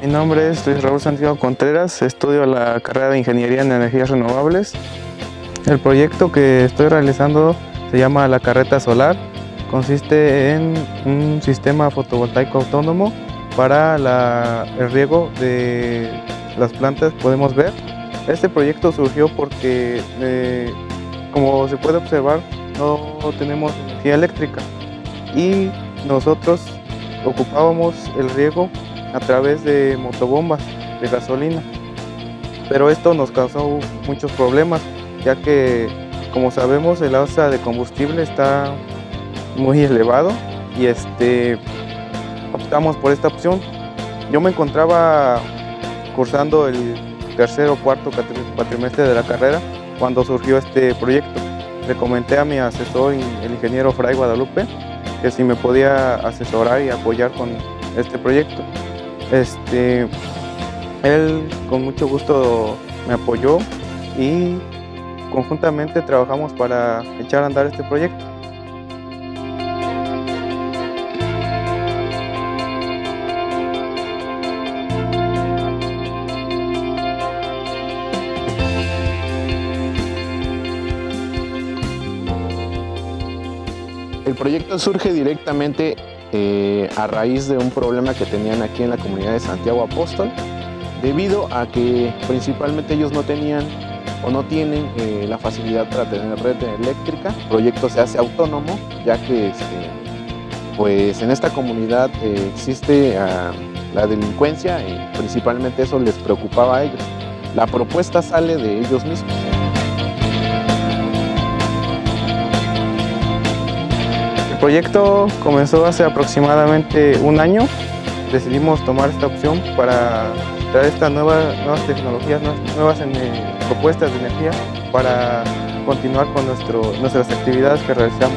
Mi nombre es Luis Raúl Santiago Contreras, estudio la carrera de Ingeniería en Energías Renovables. El proyecto que estoy realizando se llama La Carreta Solar. Consiste en un sistema fotovoltaico autónomo para el riego de las plantas. Podemos ver, este proyecto surgió porque, como se puede observar, no tenemos energía eléctrica y nosotros ocupábamos el riego a través de motobombas de gasolina, pero esto nos causó muchos problemas, ya que, como sabemos, el alza de combustible está muy elevado y optamos por esta opción. Yo me encontraba cursando el tercer o cuarto cuatrimestre de la carrera cuando surgió este proyecto. Le comenté a mi asesor, el ingeniero Fray Guadalupe, que si me podía asesorar y apoyar con este proyecto. Él con mucho gusto me apoyó y conjuntamente trabajamos para echar a andar este proyecto. El proyecto surge directamente a raíz de un problema que tenían aquí en la comunidad de Santiago Apóstol, debido a que principalmente ellos no tenían o no tienen la facilidad para tener red eléctrica. El proyecto se hace autónomo, ya que pues en esta comunidad existe la delincuencia y principalmente eso les preocupaba a ellos. La propuesta sale de ellos mismos. El proyecto comenzó hace aproximadamente un año. Decidimos tomar esta opción para traer estas nuevas tecnologías, nuevas propuestas de energía para continuar con nuestras actividades que realizamos.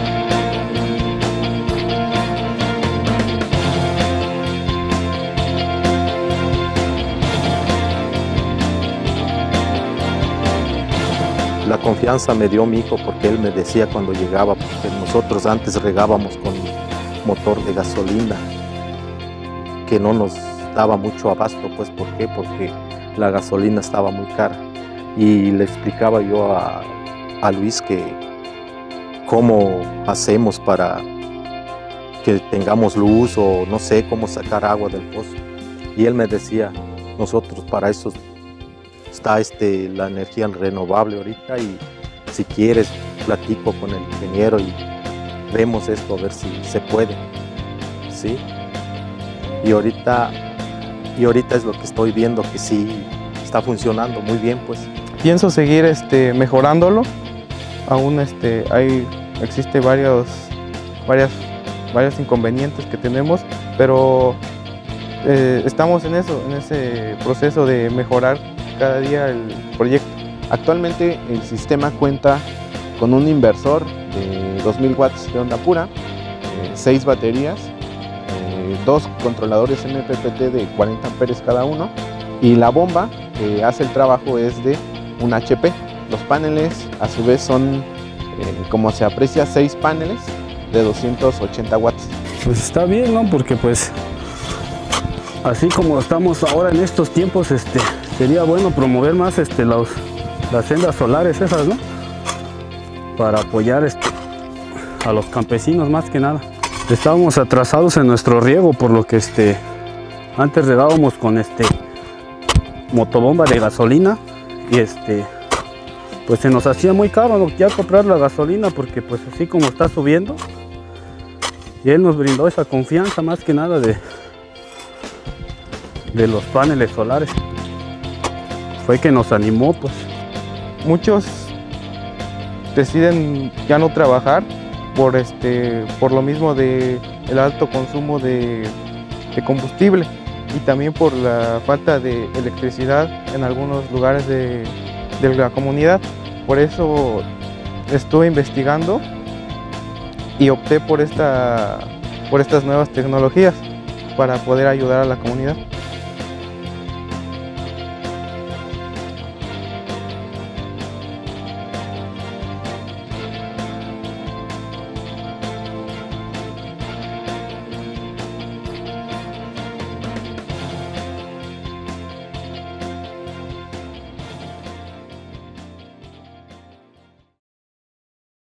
La confianza me dio mi hijo porque él me decía cuando llegaba, porque nosotros antes regábamos con motor de gasolina, que no nos daba mucho abasto, pues ¿por qué? Porque la gasolina estaba muy cara. Y le explicaba yo a Luis que cómo hacemos para que tengamos luz o no sé cómo sacar agua del pozo. Y él me decía, nosotros para eso está la energía renovable ahorita y si quieres platico con el ingeniero y vemos esto a ver si se puede, ¿sí? Y ahorita es lo que estoy viendo que sí está funcionando muy bien, pues. Pienso seguir mejorándolo. Aún existe varios inconvenientes que tenemos, pero estamos en ese proceso de mejorar cada día el proyecto. Actualmente el sistema cuenta con un inversor de 2000 watts de onda pura, 6 baterías, 2 controladores MPPT de 40 amperes cada uno y la bomba que hace el trabajo es de un HP. Los paneles a su vez son, como se aprecia, 6 paneles de 280 watts. Pues está bien, ¿no? Porque pues así como estamos ahora en estos tiempos, sería bueno promover más las sendas solares esas, ¿no? Para apoyar a los campesinos más que nada. Estábamos atrasados en nuestro riego, por lo que antes regábamos con motobomba de gasolina y pues se nos hacía muy caro ya comprar la gasolina, porque pues así como está subiendo, y él nos brindó esa confianza más que nada de los paneles solares. Fue que nos animó, pues. Muchos deciden ya no trabajar por lo mismo del alto consumo de combustible y también por la falta de electricidad en algunos lugares de la comunidad. Por eso estuve investigando y opté por estas nuevas tecnologías para poder ayudar a la comunidad.